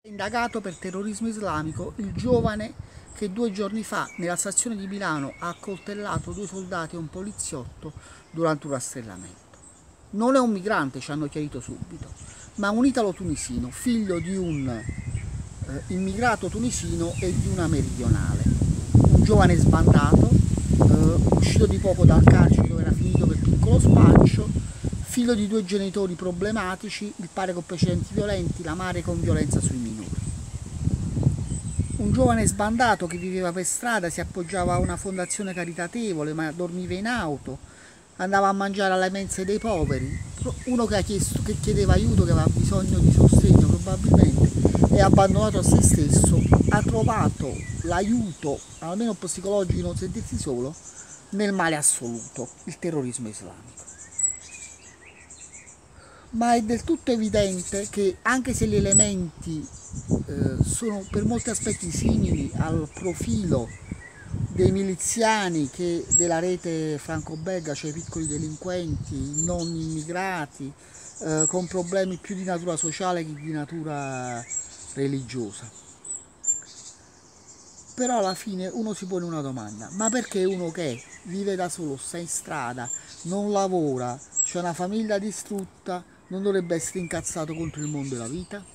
Indagato per terrorismo islamico il giovane che 2 giorni fa nella stazione di Milano ha accoltellato 2 soldati e un poliziotto durante un rastrellamento. Non è un migrante, ci hanno chiarito subito, ma un italo-tunisino, figlio di un immigrato tunisino e di una meridionale. Un giovane sbandato, uscito di poco dal carcere dove era finito per piccolo spaccio, figlio di 2 genitori problematici, il padre con precedenti violenti, la madre con violenza sui minori. Un giovane sbandato che viveva per strada, si appoggiava a una fondazione caritatevole, ma dormiva in auto, andava a mangiare alle mense dei poveri, uno che chiedeva aiuto, che aveva bisogno di sostegno probabilmente, è abbandonato a se stesso, ha trovato l'aiuto, almeno psicologico, di non sentirsi solo, nel male assoluto, il terrorismo islamico. Ma è del tutto evidente che anche se gli elementi sono per molti aspetti simili al profilo dei miliziani che della rete franco-belga, cioè i piccoli delinquenti, i non immigrati, con problemi più di natura sociale che di natura religiosa. Però alla fine uno si pone una domanda: ma perché uno che vive da solo, sta in strada, non lavora, c'è una famiglia distrutta, non dovrebbe essere incazzato contro il mondo e la vita?